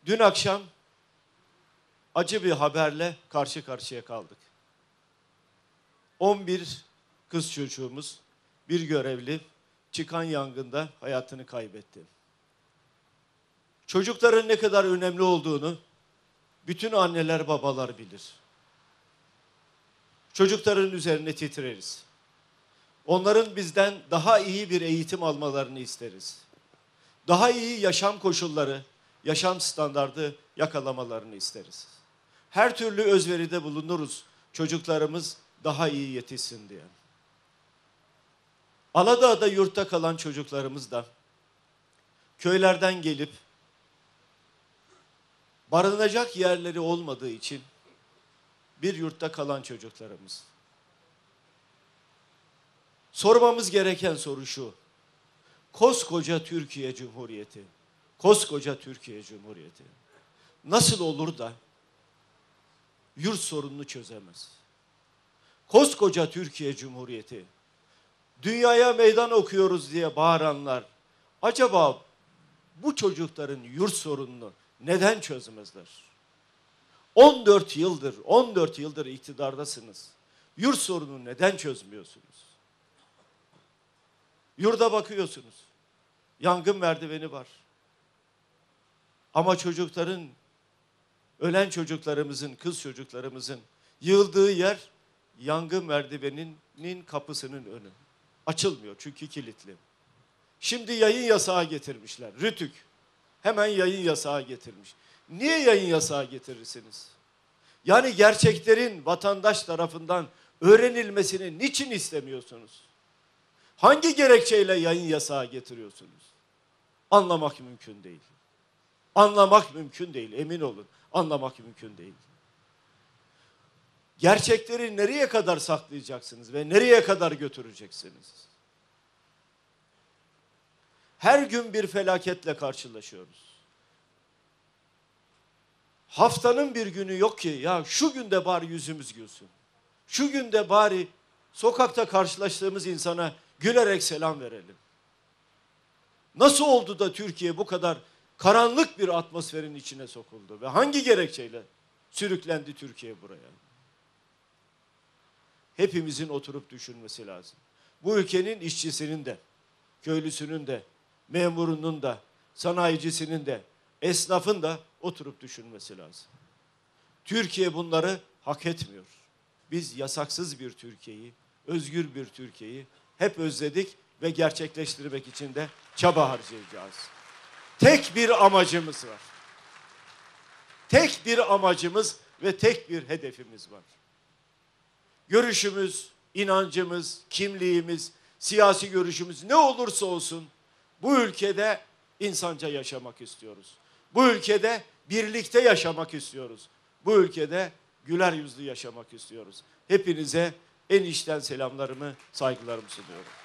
Dün akşam acı bir haberle karşı karşıya kaldık. 11 kız çocuğumuz, bir görevli çıkan yangında hayatını kaybetti. Çocukların ne kadar önemli olduğunu bütün anneler babalar bilir. Çocukların üzerine titreriz. Onların bizden daha iyi bir eğitim almalarını isteriz. Daha iyi yaşam koşulları, yaşam standardı yakalamalarını isteriz. Her türlü özveride bulunuruz çocuklarımız daha iyi yetişsin diye. Aladağ'da yurtta kalan çocuklarımız da köylerden gelip barınacak yerleri olmadığı için bir yurtta kalan çocuklarımız. Sormamız gereken soru şu: koskoca Türkiye Cumhuriyeti, koskoca Türkiye Cumhuriyeti nasıl olur da yurt sorununu çözemez? Koskoca Türkiye Cumhuriyeti, dünyaya meydan okuyoruz diye bağıranlar acaba bu çocukların yurt sorununu neden çözmezler? 14 yıldır iktidardasınız. Yurt sorununu neden çözmüyorsunuz? Yurda bakıyorsunuz. Yangın merdiveni var. Ama çocukların, ölen çocuklarımızın, kız çocuklarımızın yığıldığı yer yangın merdiveninin kapısının önü. Açılmıyor çünkü kilitli. Şimdi yayın yasağı getirmişler. Rütük hemen yayın yasağı getirmiş. Niye yayın yasağı getirirsiniz? Yani gerçeklerin vatandaş tarafından öğrenilmesini niçin istemiyorsunuz? Hangi gerekçeyle yayın yasağı getiriyorsunuz? Anlamak mümkün değil. Anlamak mümkün değil, emin olun. Anlamak mümkün değil. Gerçekleri nereye kadar saklayacaksınız ve nereye kadar götüreceksiniz? Her gün bir felaketle karşılaşıyoruz. Haftanın bir günü yok ki ya şu günde bari yüzümüz gülsün. Şu günde bari sokakta karşılaştığımız insana gülerek selam verelim. Nasıl oldu da Türkiye bu kadar karanlık bir atmosferin içine sokuldu ve hangi gerekçeyle sürüklendi Türkiye buraya? Hepimizin oturup düşünmesi lazım. Bu ülkenin işçisinin de, köylüsünün de, memurunun da, sanayicisinin de, esnafın da oturup düşünmesi lazım. Türkiye bunları hak etmiyor. Biz yasaksız bir Türkiye'yi, özgür bir Türkiye'yi hep özledik ve gerçekleştirmek için de çaba harcayacağız. Tek bir amacımız var. Tek bir amacımız ve tek bir hedefimiz var. Görüşümüz, inancımız, kimliğimiz, siyasi görüşümüz ne olursa olsun bu ülkede insanca yaşamak istiyoruz. Bu ülkede birlikte yaşamak istiyoruz. Bu ülkede güler yüzlü yaşamak istiyoruz. Hepinize en içten selamlarımı, saygılarımı sunuyorum.